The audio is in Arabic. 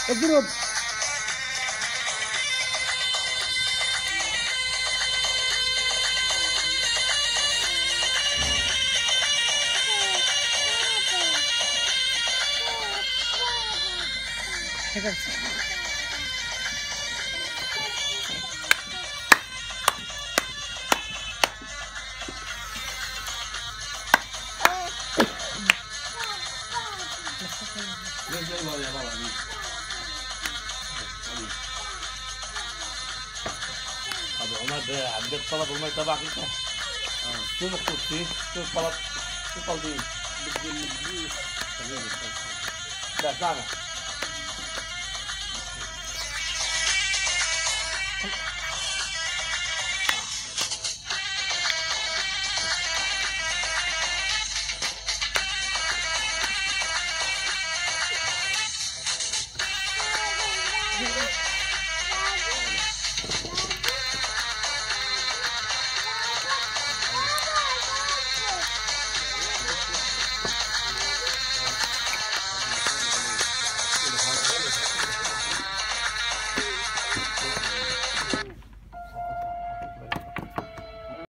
اضرب. ابو عمر ده عندك طلب المي تبعك انت؟ شو مكتوب فيه؟ شو الطلب؟ شو طالبين؟ لا اسمعنا.